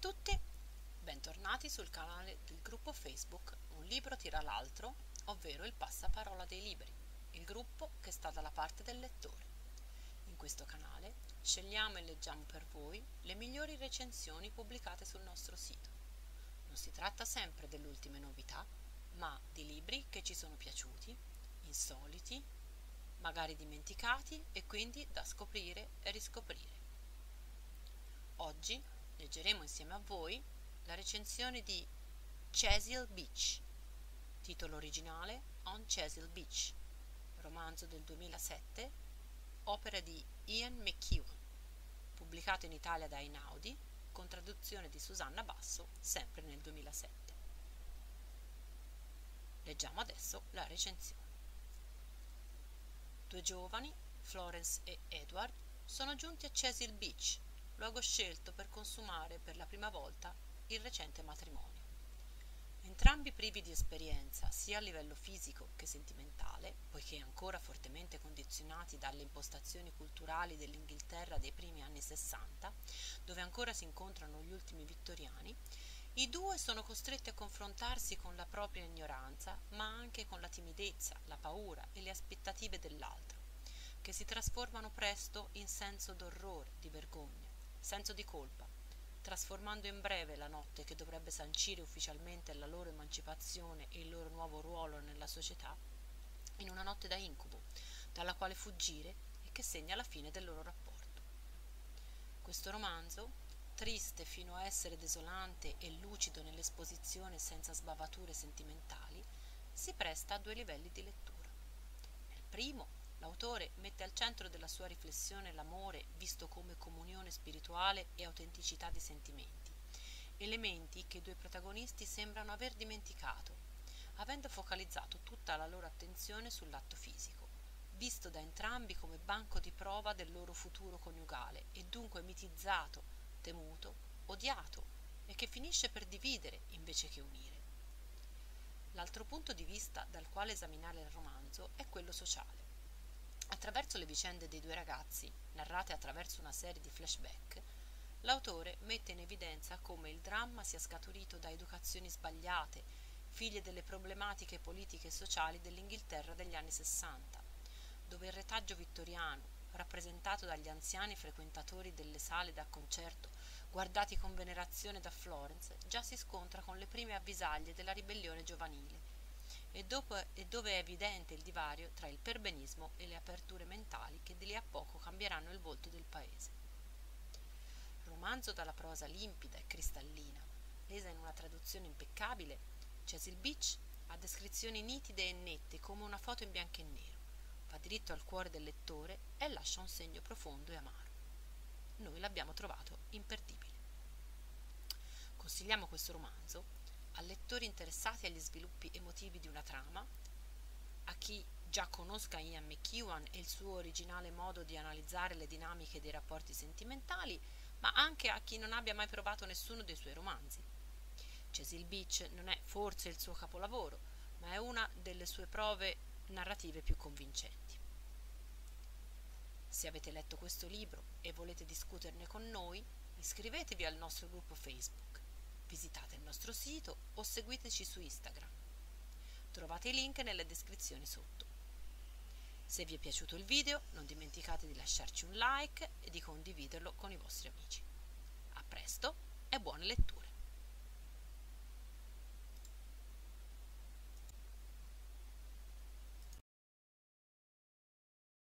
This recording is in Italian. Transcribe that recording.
tutti, bentornati sul canale del gruppo Facebook Un libro tira l'altro, ovvero il passaparola dei libri, il gruppo che sta dalla parte del lettore. In questo canale scegliamo e leggiamo per voi le migliori recensioni pubblicate sul nostro sito. Non si tratta sempre delle ultime novità, ma di libri che ci sono piaciuti, insoliti, magari dimenticati e quindi da scoprire e riscoprire. Oggi leggeremo insieme a voi la recensione di Cecil Beach, titolo originale On Cecil Beach, romanzo del 2007, opera di Ian McEwan, pubblicato in Italia da Einaudi, con traduzione di Susanna Basso, sempre nel 2007. Leggiamo adesso la recensione. Due giovani, Florence e Edward, sono giunti a Cecil Beach, luogo scelto per consumare per la prima volta il recente matrimonio. Entrambi privi di esperienza sia a livello fisico che sentimentale, poiché ancora fortemente condizionati dalle impostazioni culturali dell'Inghilterra dei primi anni 60, dove ancora si incontrano gli ultimi vittoriani, i due sono costretti a confrontarsi con la propria ignoranza, ma anche con la timidezza, la paura e le aspettative dell'altro, che si trasformano presto in senso d'orrore, di vergogna, senso di colpa, trasformando in breve la notte che dovrebbe sancire ufficialmente la loro emancipazione e il loro nuovo ruolo nella società in una notte da incubo, dalla quale fuggire e che segna la fine del loro rapporto. Questo romanzo, triste fino a essere desolante e lucido nell'esposizione senza sbavature sentimentali, si presta a due livelli di lettura. Nel primo, l'autore mette al centro della sua riflessione l'amore visto come comunione spirituale e autenticità di sentimenti, elementi che i due protagonisti sembrano aver dimenticato, avendo focalizzato tutta la loro attenzione sull'atto fisico, visto da entrambi come banco di prova del loro futuro coniugale e dunque mitizzato, temuto, odiato e che finisce per dividere invece che unire. L'altro punto di vista dal quale esaminare il romanzo è quello sociale. Attraverso le vicende dei due ragazzi, narrate attraverso una serie di flashback, l'autore mette in evidenza come il dramma sia scaturito da educazioni sbagliate, figlie delle problematiche politiche e sociali dell'Inghilterra degli anni 60, dove il retaggio vittoriano, rappresentato dagli anziani frequentatori delle sale da concerto guardati con venerazione da Florence, già si scontra con le prime avvisaglie della ribellione giovanile, e dove è evidente il divario tra il perbenismo e le aperture mentali che di lì a poco cambieranno il volto del paese. Romanzo dalla prosa limpida e cristallina, resa in una traduzione impeccabile, Cecil Beach ha descrizioni nitide e nette come una foto in bianco e nero, va diritto al cuore del lettore e lascia un segno profondo e amaro. Noi l'abbiamo trovato imperdibile. Consigliamo questo romanzo a lettori interessati agli sviluppi emotivi di una trama, a chi già conosca Ian McEwan e il suo originale modo di analizzare le dinamiche dei rapporti sentimentali, ma anche a chi non abbia mai provato nessuno dei suoi romanzi. Cecil Beach non è forse il suo capolavoro, ma è una delle sue prove narrative più convincenti. Se avete letto questo libro e volete discuterne con noi, iscrivetevi al nostro gruppo Facebook, visitate il nostro sito o seguiteci su Instagram. Trovate i link nelle descrizioni sotto. Se vi è piaciuto il video, non dimenticate di lasciarci un like e di condividerlo con i vostri amici.